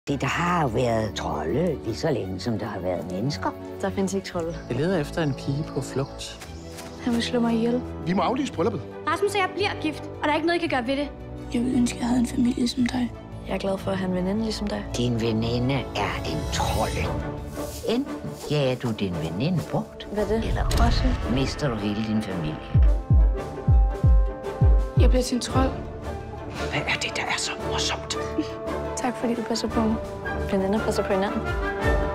Det der har været trolde lige så længe, som der har været mennesker. Der findes ikke trolde. Jeg leder efter en pige på flugt. Han vil slå mig ihjel. Vi må aflyse brylluppet. Rasmus og jeg bliver gift, og der er ikke noget, I kan gøre ved det. Jeg vil ønske, at jeg havde en familie som dig. Jeg er glad for at have en veninde ligesom dig. Din veninde er en trolde. Enten jager du din veninde bort, Hvad er det? eller også mister du hele din familie. Jeg bliver til en trold. Hvad er det, der er så morsomt? Tak fordi du passer på mig. Veninder passer på hinanden.